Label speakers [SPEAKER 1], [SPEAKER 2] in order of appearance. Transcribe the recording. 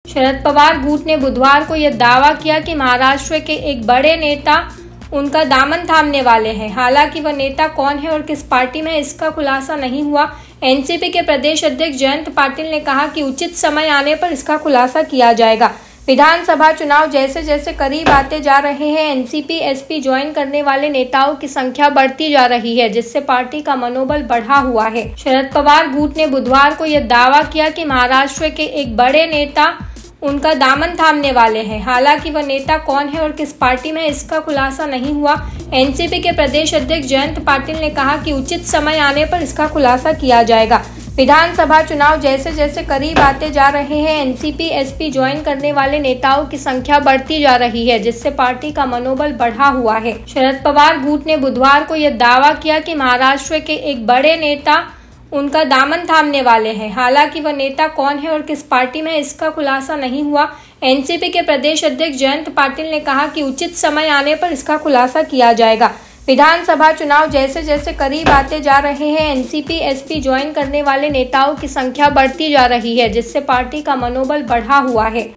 [SPEAKER 1] शरद पवार गुट ने बुधवार को यह दावा किया कि महाराष्ट्र के एक बड़े नेता उनका दामन थामने वाले हैं। हालांकि वह नेता कौन है और किस पार्टी में, इसका खुलासा नहीं हुआ। एनसीपी के प्रदेश अध्यक्ष जयंत पाटिल ने कहा कि उचित समय आने पर इसका खुलासा किया जाएगा। विधानसभा चुनाव जैसे जैसे करीब आते जा रहे हैं, एनसीपी एसपी ज्वाइन करने वाले नेताओं की संख्या बढ़ती जा रही है, जिससे पार्टी का मनोबल बढ़ा हुआ है। शरद पवार गुट ने बुधवार को यह दावा किया कि महाराष्ट्र के एक बड़े नेता उनका दामन थामने वाले हैं। हालांकि वह नेता कौन है और किस पार्टी में, इसका खुलासा नहीं हुआ। एनसीपी के प्रदेश अध्यक्ष जयंत पाटिल ने कहा कि उचित समय आने पर इसका खुलासा किया जाएगा। विधानसभा चुनाव जैसे जैसे करीब आते जा रहे हैं, एनसीपी एसपी ज्वाइन करने वाले नेताओं की संख्या बढ़ती जा रही है, जिससे पार्टी का मनोबल बढ़ा हुआ है। शरद पवार गुट ने बुधवार को यह दावा किया कि महाराष्ट्र के एक बड़े नेता उनका दामन थामने वाले हैं। हालांकि वह नेता कौन है और किस पार्टी में, इसका खुलासा नहीं हुआ। एनसीपी के प्रदेश अध्यक्ष जयंत पाटिल ने कहा कि उचित समय आने पर इसका खुलासा किया जाएगा। विधानसभा चुनाव जैसे जैसे करीब आते जा रहे हैं, एनसीपी एसपी ज्वाइन करने वाले नेताओं की संख्या बढ़ती जा रही है, जिससे पार्टी का मनोबल बढ़ा हुआ है।